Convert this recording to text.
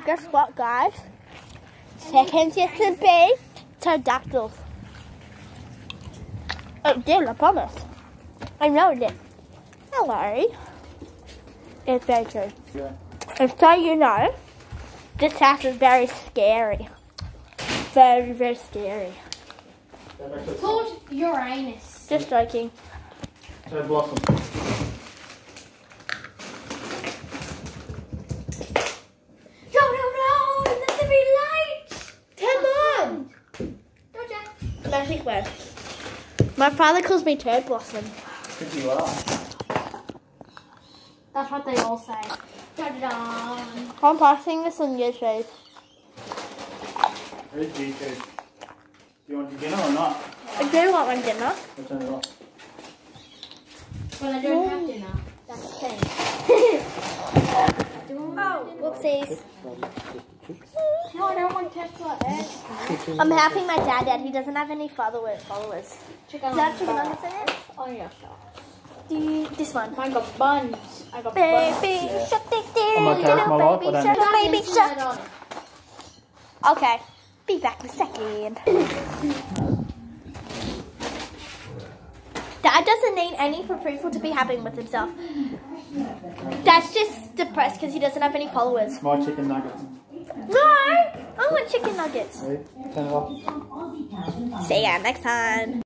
guess what, guys? Seconds yet to be pterodactyls. Oh, dear, I promise. I know it. Hello. It's very true. Yeah. And so you know, this house is very scary. Very, very scary. It's called Uranus. Just joking. So Blossom. No, there's a big light. Come on! Georgia. I think where? My father calls me Turd Blossom. Because you are. That's what they all say. Da-da-da. I'm posting this on YouTube. Where's YouTube? Do you want your dinner or not? I do want my dinner. We'll turn it off. When I don't have dinner. That's the thing. Oh, whoopsies. No, I don't want Tesla eggs. I'm helping my dad. He doesn't have any followers. Chicken Does that have chicken nuggets in it? Oh, yeah, This one. I got buns. I got Baby buns. shark, I'm okay with my life, I don't know. baby Put shark. that on it. Okay, be back in a second. Dad doesn't need any approval to be happy with himself. Dad's just depressed because he doesn't have any followers. My chicken nuggets. No, I want chicken nuggets. Ready? Turn it off. See ya next time.